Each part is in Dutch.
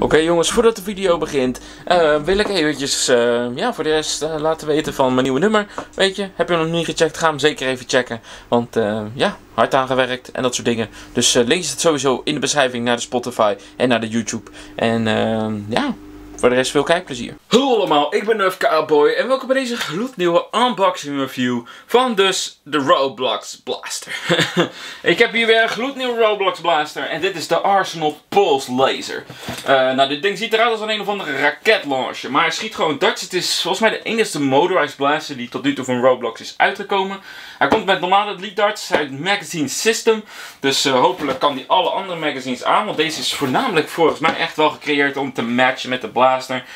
Oké jongens, voordat de video begint, wil ik eventjes voor de rest laten weten van mijn nieuwe nummer. Weet je, heb je hem nog niet gecheckt, ga hem zeker even checken. Want hard aangewerkt en dat soort dingen. Dus link zit sowieso in de beschrijving naar de Spotify en naar de YouTube. En voor de rest veel kijkplezier. Hallo allemaal, ik ben Nerf Cowboy en welkom bij deze gloednieuwe unboxing review van dus de Roblox Blaster. Ik heb hier weer een gloednieuwe Roblox Blaster en dit is de Arsenal Pulse Laser. Nou, dit ding ziet eruit als een of andere raketlauncher, maar hij schiet gewoon darts. Het is volgens mij de enige motorized blaster die tot nu toe van Roblox is uitgekomen. Hij komt met normale lead darts uit Magazine System, dus hopelijk kan die alle andere magazines aan, want deze is voornamelijk volgens mij echt wel gecreëerd om te matchen met de blaster.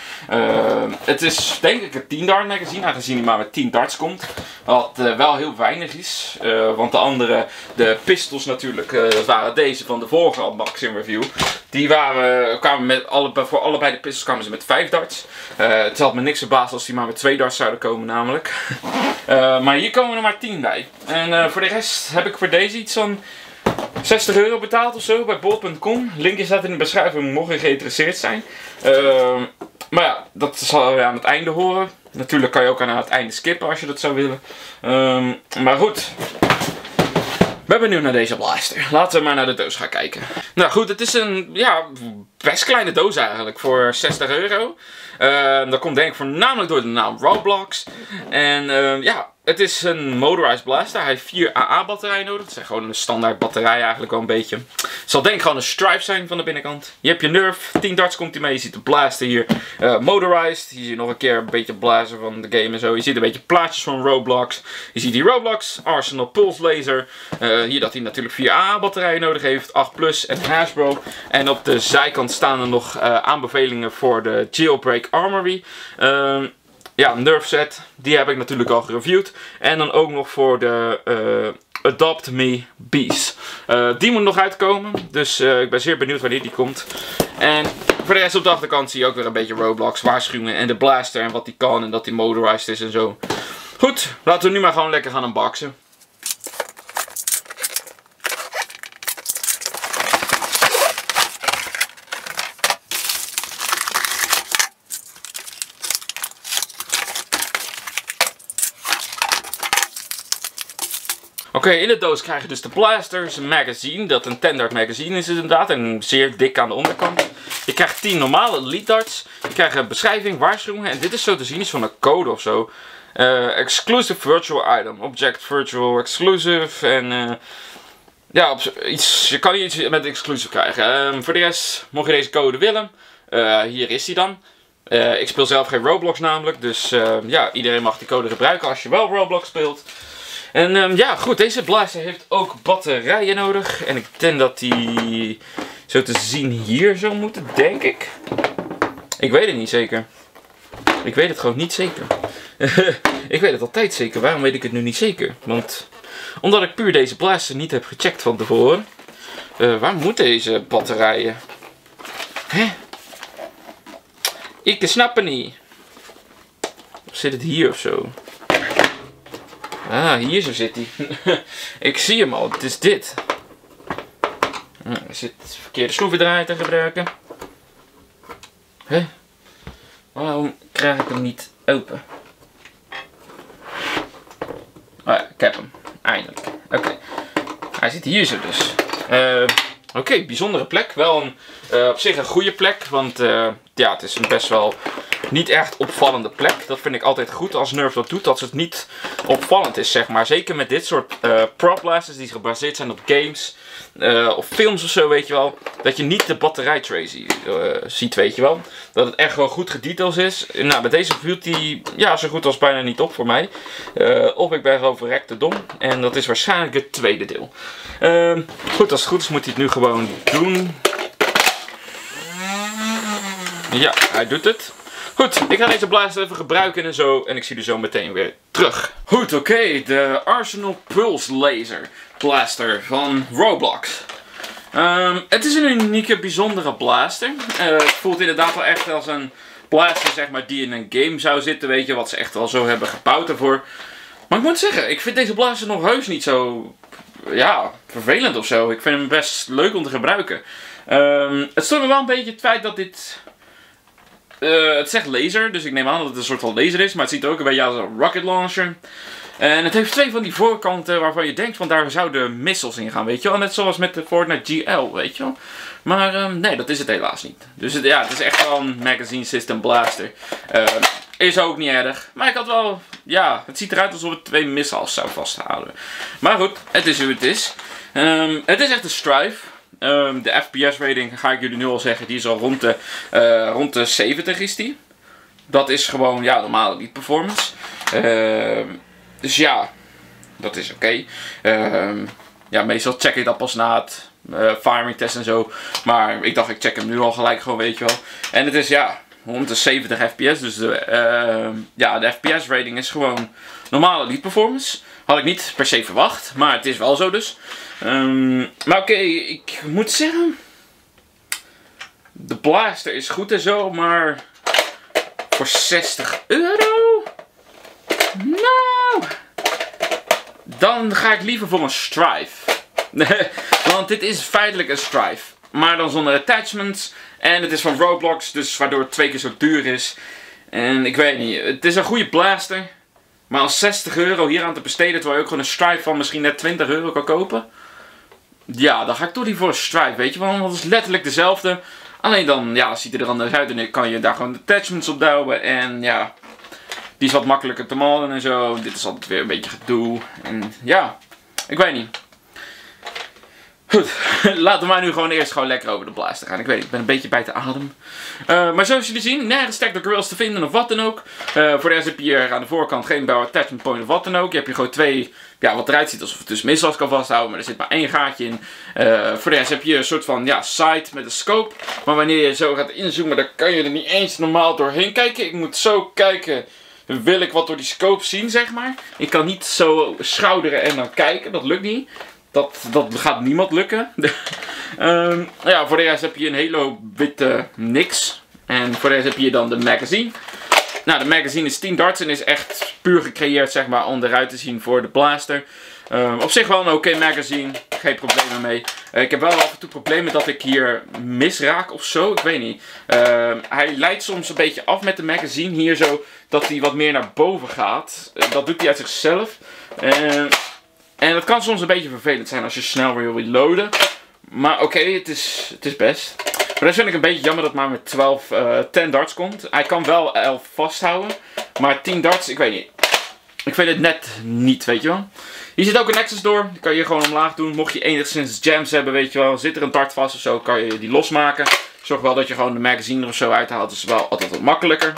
Het is denk ik een 10 dart magazine, aangezien hij maar met 10 darts komt. Wat wel heel weinig is, want de andere, de pistols natuurlijk, dat waren deze van de vorige unboxing review. Die kwamen met voor allebei de pistols kwamen ze met 5 darts. Het had me niks verbaasd als die maar met 2 darts zouden komen namelijk. Maar hier komen er maar 10 bij. En voor de rest heb ik voor deze iets van €60 betaald of zo bij bol.com. Linkje staat in de beschrijving mocht je geïnteresseerd zijn. Maar ja, dat zal je aan het einde horen. Natuurlijk kan je ook aan het einde skippen als je dat zou willen. Maar goed. Ik ben benieuwd naar deze blaster. Laten we maar naar de doos gaan kijken. Nou goed, het is een best kleine doos eigenlijk voor €60. Dat komt denk ik voornamelijk door de naam Roblox. En het is een motorized blaster. Hij heeft 4 AA batterijen nodig. Dat is gewoon een standaard batterij eigenlijk wel een beetje. Het zal denk ik gewoon een stripe zijn van de binnenkant. Je hebt je Nerf, 10 darts komt hij mee. Je ziet de blaster hier motorized. Hier zie je nog een keer een beetje blazer van de game en zo. Je ziet een beetje plaatjes van Roblox. Je ziet die Roblox, Arsenal Pulse Laser. Hier dat hij natuurlijk 4 AA batterijen nodig heeft. 8 plus en Hasbro. En op de zijkant staan er nog aanbevelingen voor de Jailbreak Armory. Nerf set, die heb ik natuurlijk al gereviewd. En dan ook nog voor de Adopt Me Bees. Die moet nog uitkomen, dus ik ben zeer benieuwd wanneer die komt. En voor de rest op de achterkant zie je ook weer een beetje Roblox waarschuwingen en de blaster en wat die kan en dat die motorized is en zo. Goed, laten we nu maar gewoon lekker gaan unboxen. Oké, in de doos krijg je dus de blasters, een magazine, dat een 10 dart magazine is inderdaad, en zeer dik aan de onderkant. Je krijgt 10 normale lead darts, je krijgt een beschrijving, waarschuwingen, en dit is zo te zien, is van een code of zo. Exclusive virtual item, object virtual exclusive, en je kan hier iets met exclusive krijgen. Voor de rest, mocht je deze code willen, hier is die dan. Ik speel zelf geen Roblox namelijk, dus iedereen mag die code gebruiken als je wel Roblox speelt. En goed, deze blaster heeft ook batterijen nodig. En ik denk dat die zo te zien hier zou moeten, denk ik. Ik weet het niet zeker. Ik weet het gewoon niet zeker. Ik weet het altijd zeker. Waarom weet ik het nu niet zeker? Omdat ik puur deze blaster niet heb gecheckt van tevoren. Waar moeten deze batterijen? Hè? Ik snap het niet. Of zit het hier of zo? Ah, hier zo zit hij. Ik zie hem al, het is dit. Er zit verkeerde schroevendraaier te gebruiken. Hè? Waarom krijg ik hem niet open? Oh ja, ik heb hem. Eindelijk. Oké. Hij zit hier zo dus. Oké, bijzondere plek. Wel op zich een goede plek. Want het is een best wel niet echt opvallende plek. Dat vind ik altijd goed als Nerf dat doet. Dat het niet opvallend is, zeg maar. Zeker met dit soort prop blasters die gebaseerd zijn op games. Of films of zo, weet je wel. Dat je niet de batterijtray ziet, weet je wel. Dat het echt wel goed gedetails is. Nou, bij deze viel die zo goed als bijna niet op voor mij. Of ik ben gewoon verrekte dom. En dat is waarschijnlijk het tweede deel. Goed, als het goed is moet hij het nu gewoon doen. Ja, hij doet het. Goed, ik ga deze blaster even gebruiken en zo. En ik zie u zo meteen weer terug. Goed, oké. De Arsenal Pulse Laser Blaster van Roblox. Het is een unieke, bijzondere blaster. Het voelt inderdaad wel echt als een blaster, zeg maar, die in een game zou zitten. Weet je, wat ze echt wel zo hebben gebouwd ervoor. Maar ik moet zeggen, ik vind deze blaster nog heus niet zo vervelend of zo. Ik vind hem best leuk om te gebruiken. Het stond me wel een beetje het feit dat dit... het zegt laser, dus ik neem aan dat het een soort van laser is. Maar het ziet er ook een beetje uit als een rocket launcher. En het heeft 2 van die voorkanten waarvan je denkt van daar zouden missiles in gaan, weet je wel. Net zoals met de Fortnite GL, weet je wel. Maar nee, dat is het helaas niet. Dus het is echt wel een Magazine System Blaster. Is ook niet erg. Maar ik had wel, ja, het ziet eruit alsof het 2 missiles zou vasthouden. Maar goed, het is hoe het is. Het is echt een Strife. De FPS rating, ga ik jullie nu al zeggen, die is al rond de 70 is die. Dat is gewoon, ja, normale Elite Performance. Dus ja, dat is oké. Ja, meestal check ik dat pas na het firing test en zo. Maar ik dacht, ik check hem nu al gelijk gewoon, weet je wel. En het is, ja, rond de 70 fps. Dus ja, de FPS rating is gewoon normale Elite Performance. Had ik niet per se verwacht, maar het is wel zo dus. Maar oké, ik moet zeggen... De blaster is goed en zo, maar... Voor 60 euro? Nou... Dan ga ik liever voor een Strife. Want dit is feitelijk een Strife. Maar dan zonder attachments. En het is van Roblox, dus waardoor het 2 keer zo duur is. En ik weet niet, het is een goede blaster. Maar als 60 euro hier aan te besteden, terwijl je ook gewoon een Strife van misschien net 20 euro kan kopen. Ja, dan ga ik toch niet voor een Strife, weet je wel. Want het is letterlijk dezelfde. Alleen dan, ja, ziet hij er anders uit en dan kan je daar gewoon attachments op douwen. En ja, die is wat makkelijker te malen en zo. Dit is altijd weer een beetje gedoe. En ja, ik weet niet. Goed, laten we maar nu gewoon lekker over de blaster gaan. Ik weet niet, ik ben een beetje bij te adem. Maar zoals jullie zien, nergens Tactical Grills te vinden of wat dan ook. Voor de rest heb je hier aan de voorkant geen power attachment point of wat dan ook. Je hebt hier gewoon 2, ja, wat eruit ziet alsof het dus missiles kan vasthouden, maar er zit maar 1 gaatje in. Voor de rest heb je een soort van, ja, sight met een scope. Maar wanneer je zo gaat inzoomen, dan kan je er niet eens normaal doorheen kijken. Ik moet zo kijken, wil ik wat door die scope zien, zeg maar. Ik kan niet zo schouderen en dan kijken, dat lukt niet. Dat gaat niemand lukken. Ja, voor de rest heb je een hele witte niks. En voor de rest heb je dan de magazine. Nou, de magazine is 10 darts en is echt puur gecreëerd, zeg maar, om eruit te zien voor de blaster. Op zich wel een oké magazine. Geen problemen mee. Ik heb wel af en toe problemen dat ik hier misraak of zo. Ik weet niet. Hij leidt soms een beetje af met de magazine hier zo. Dat hij wat meer naar boven gaat. Dat doet hij uit zichzelf. En dat kan soms een beetje vervelend zijn als je snel weer wil reloaden. Maar oké, het is best. Maar dat vind ik een beetje jammer dat maar met 10 darts komt. Hij kan wel 11 vasthouden. Maar 10 darts, ik weet niet. Ik vind het net niet, weet je wel. Hier zit ook een access door. Die kan je gewoon omlaag doen. Mocht je enigszins jams hebben, weet je wel. Zit er een dart vast of zo, kan je die losmaken. Zorg wel dat je gewoon de magazine er of zo uithaalt. Dat is wel altijd wat makkelijker.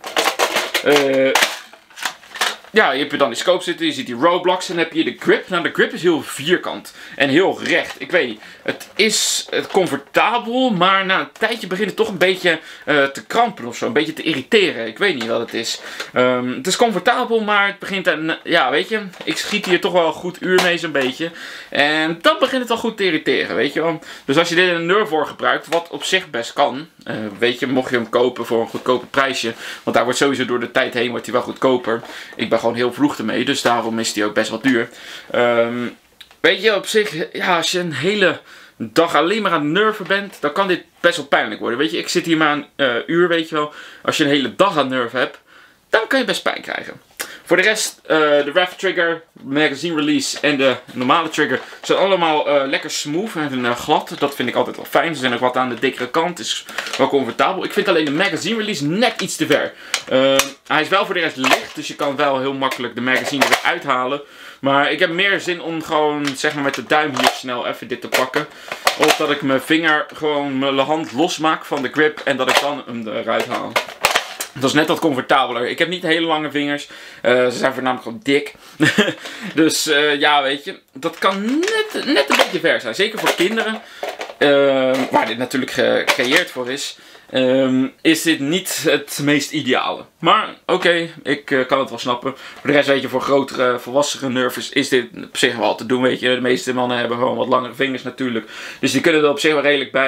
Ja, je hebt dan die scope zitten, je ziet die Roblox en dan heb je de grip. Nou, de grip is heel vierkant en heel recht. Ik weet niet, het is comfortabel, maar na een tijdje begint het toch een beetje te krampen of zo. Een beetje te irriteren. Ik weet niet wat het is. Het is comfortabel, maar het begint ja, weet je, ik schiet hier toch wel een goed uur mee zo'n beetje. En dan begint het wel goed te irriteren, weet je wel. Dus als je dit in een Nerf voor gebruikt, wat op zich best kan. Weet je, mocht je hem kopen voor een goedkoper prijsje. Want daar wordt sowieso door de tijd heen wordt hij wel goedkoper. Ik ben gewoon heel vroeg ermee, dus daarom is die ook best wel duur. Weet je, op zich, ja, als je een hele dag alleen maar aan het nerven bent, dan kan dit best wel pijnlijk worden. Weet je, ik zit hier maar een uur, weet je wel. Als je een hele dag aan nerven hebt, dan kan je best pijn krijgen. Voor de rest, de REF trigger, magazine release en de normale trigger zijn allemaal lekker smooth en glad. Dat vind ik altijd wel fijn. Ze zijn ook wat aan de dikkere kant, is wel comfortabel. Ik vind alleen de magazine release net iets te ver. Hij is wel voor de rest licht, dus je kan wel heel makkelijk de magazine weer uithalen. Maar ik heb meer zin om gewoon, zeg maar met de duim hier snel even dit te pakken. Of dat ik mijn vinger, gewoon mijn hand losmaak van de grip en dat ik dan hem eruit haal. Dat is net wat comfortabeler. Ik heb niet hele lange vingers. Ze zijn voornamelijk gewoon dik. Dus ja, weet je. Dat kan net een beetje ver zijn. Zeker voor kinderen. Waar dit natuurlijk gecreëerd voor is. Is dit niet het meest ideale. Maar oké, ik kan het wel snappen. Voor de rest weet je, voor grotere, volwassene nervers is dit op zich wel te doen. Weet je, de meeste mannen hebben gewoon wat langere vingers natuurlijk. Dus die kunnen er op zich wel redelijk bij.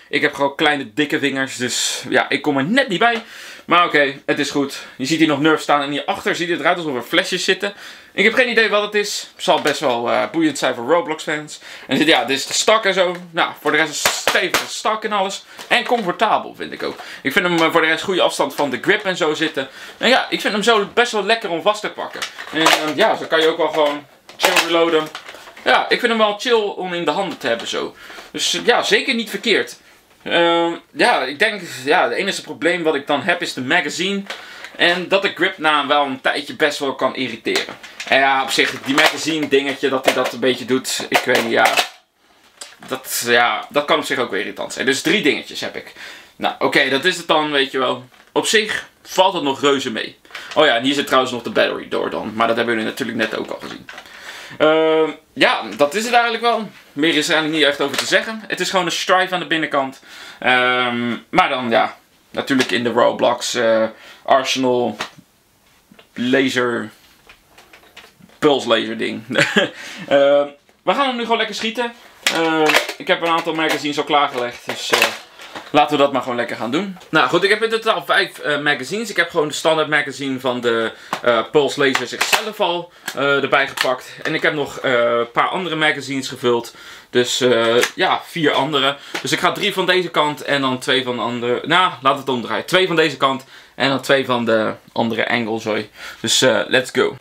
Ik heb gewoon kleine dikke vingers, dus ja, ik kom er net niet bij. Maar oké, het is goed. Je ziet hier nog Nerf staan en hierachter ziet het eruit alsof er flesjes zitten. Ik heb geen idee wat het is. Het zal best wel boeiend zijn voor Roblox fans. En ja, dit is de stak en zo. Nou, voor de rest is het stevige stak en alles. En comfortabel vind ik ook. Ik vind hem voor de rest goede afstand van de grip en zo zitten. En ja, ik vind hem zo best wel lekker om vast te pakken. En ja, zo kan je ook wel gewoon chill reloaden. Ja, ik vind hem wel chill om in de handen te hebben zo. Dus ja, zeker niet verkeerd. Ja, ik denk, ja, het enige probleem wat ik dan heb is de magazine. En dat de grip na wel een tijdje best wel kan irriteren. En ja, op zich, die magazine dingetje, dat hij dat een beetje doet, ik weet niet, ja, dat kan op zich ook weer irritant zijn. Dus 3 dingetjes heb ik. Nou, oké, dat is het dan, weet je wel. Op zich valt het nog reuze mee. Oh ja, en hier zit trouwens nog de battery door dan. Maar dat hebben jullie natuurlijk net ook al gezien. Ja, dat is het eigenlijk wel. Meer is er eigenlijk niet echt over te zeggen. Het is gewoon een Strive aan de binnenkant. Maar dan, ja, natuurlijk in de Roblox Arsenal laser pulse laser ding. We gaan hem nu gewoon lekker schieten. Ik heb een aantal magazines al klaargelegd, dus laten we dat maar gewoon lekker gaan doen. Nou goed, ik heb in totaal 5 magazines. Ik heb gewoon de standaard magazine van de pulse laser zichzelf al erbij gepakt. En ik heb nog een paar andere magazines gevuld. Dus ja, 4 andere. Dus ik ga 3 van deze kant en dan 2 van de andere. Nou, laat het omdraaien. 2 van deze kant en dan 2 van de andere angle, sorry. Dus let's go.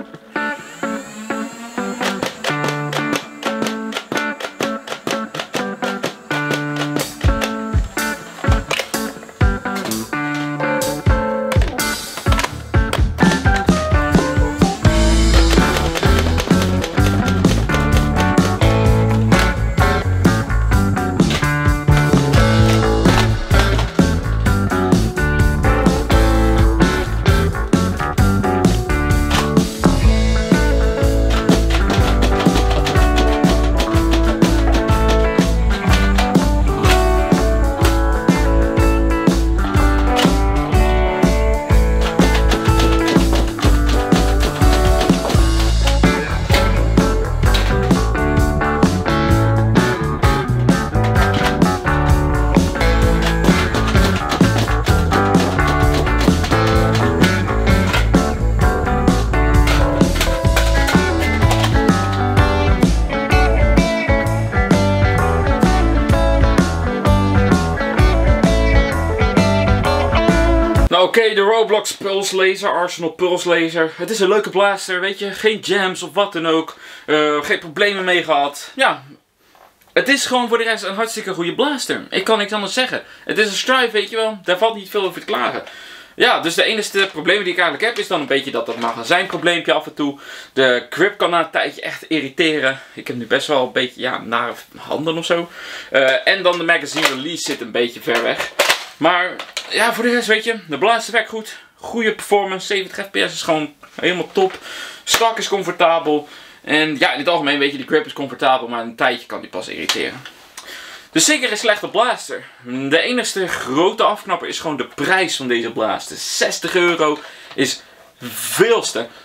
Oké, de Roblox Pulse Laser, Arsenal Pulse Laser. Het is een leuke blaster, weet je. Geen jams of wat dan ook. Geen problemen mee gehad. Ja, het is gewoon voor de rest een hartstikke goede blaster. Ik kan niks anders zeggen. Het is een Strive, weet je wel. Daar valt niet veel over te klagen. Ja, dus de enige problemen die ik eigenlijk heb is dan een beetje dat magazijnprobleempje af en toe. De grip kan na een tijdje echt irriteren. Ik heb nu best wel een beetje, ja, nare handen of zo. En dan de magazine release zit een beetje ver weg. Maar ja, voor de rest weet je, de blaster werkt goed. Goede performance, 70 fps is gewoon helemaal top. Stak is comfortabel. En ja, in het algemeen weet je, de grip is comfortabel, maar een tijdje kan die pas irriteren. Dus zeker een slechte blaster. De enige grote afknapper is gewoon de prijs van deze blaster. 60 euro is veel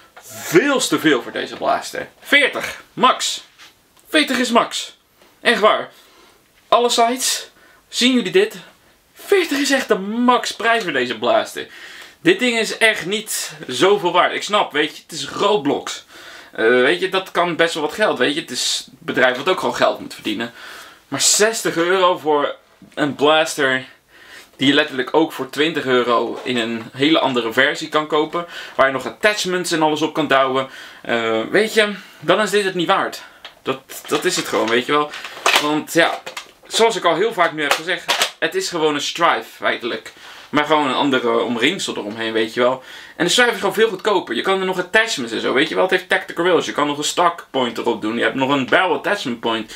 te veel voor deze blaster. 40, max. 40 is max. Echt waar. Alle sites, zien jullie dit? 40 is echt de max prijs voor deze blaster. Dit ding is echt niet zoveel waard. Ik snap, weet je, het is Roblox. Weet je, dat kan best wel wat geld, weet je. Het is een bedrijf wat ook gewoon geld moet verdienen. Maar 60 euro voor een blaster die je letterlijk ook voor 20 euro in een hele andere versie kan kopen. Waar je nog attachments en alles op kan douwen. Weet je, dan is dit het niet waard. Dat is het gewoon, weet je wel. Want ja, zoals ik al heel vaak nu heb gezegd, het is gewoon een Strive feitelijk. Maar gewoon een andere omringsel eromheen, weet je wel. En de Strive is gewoon veel goedkoper. Je kan er nog attachments en zo, weet je wel. Het heeft tactical rails. Je kan nog een stock point erop doen. Je hebt nog een barrel attachment point.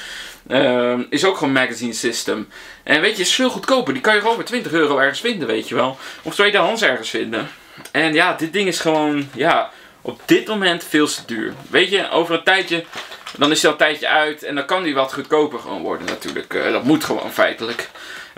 Is ook gewoon magazine system. En weet je, is veel goedkoper. Die kan je gewoon voor 20 euro ergens vinden, weet je wel. Of tweedehands ergens vinden. En ja, dit ding is gewoon, ja, op dit moment veel te duur. Weet je, over een tijdje, dan is hij al een tijdje uit. En dan kan die wat goedkoper gewoon worden natuurlijk. Dat moet gewoon feitelijk.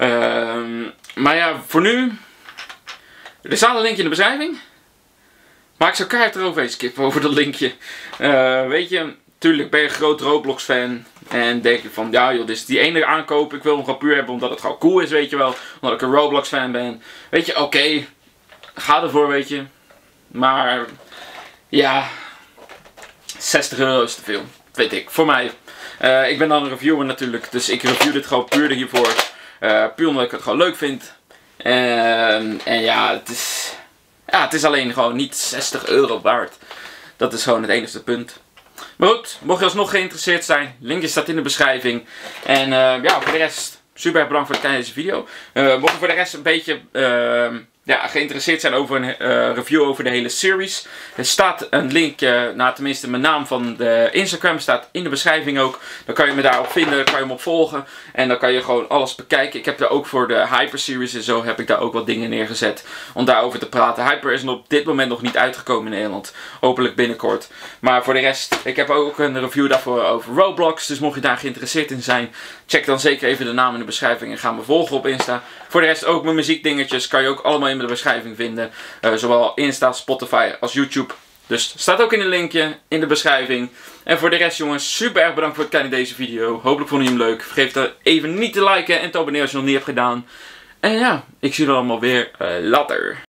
Maar ja, voor nu, er staat een linkje in de beschrijving. Maar ik zou keihard eroverheen skippen over dat linkje. Weet je, tuurlijk ben je een groot Roblox fan. En denk je van, ja joh, dit is die ene aankoop. Ik wil hem gewoon puur hebben omdat het gewoon cool is, weet je wel. Omdat ik een Roblox fan ben. Weet je, oké. Ga ervoor, weet je. Maar, ja. €60 is te veel. Weet ik, voor mij. Ik ben dan een reviewer natuurlijk. Dus ik review dit gewoon puur hiervoor. Puur omdat ik het gewoon leuk vind. En ja, het is alleen gewoon niet €60 waard. Dat is gewoon het enige punt. Maar goed, mocht je alsnog geïnteresseerd zijn, linkje staat in de beschrijving. En ja, voor de rest, super bedankt voor het kijken naar deze video. Mocht je voor de rest een beetje geïnteresseerd zijn over een review over de hele series. Er staat een linkje, tenminste mijn naam van de Instagram staat in de beschrijving ook. Dan kan je me daarop vinden, dan kan je me op volgen. En dan kan je gewoon alles bekijken. Ik heb daar ook voor de Hyper series en zo heb ik daar ook wat dingen neergezet om daarover te praten. Hyper is op dit moment nog niet uitgekomen in Nederland. Hopelijk binnenkort. Maar voor de rest, ik heb ook een review daarvoor over Roblox. Dus mocht je daar geïnteresseerd in zijn, check dan zeker even de naam in de beschrijving en ga me volgen op Insta. Voor de rest ook mijn muziekdingetjes kan je ook allemaal in de beschrijving vinden. Zowel Insta, Spotify als YouTube. Dus staat ook in een linkje in de beschrijving. En voor de rest jongens, super erg bedankt voor het kijken naar deze video. Hopelijk vond je hem leuk. Vergeet het even niet te liken en te abonneren als je het nog niet hebt gedaan. En ja, ik zie jullie allemaal weer later.